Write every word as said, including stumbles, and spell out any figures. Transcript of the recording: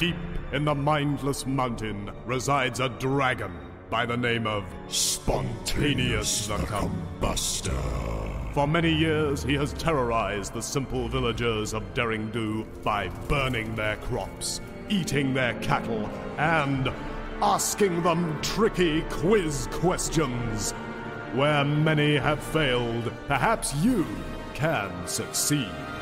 deep in the mindless mountain resides a dragon by the name of Spontanius the Combustor. For many years, he has terrorized the simple villagers of Derringdo by burning their crops, eating their cattle, and asking them tricky quiz questions. Where many have failed, perhaps you can succeed.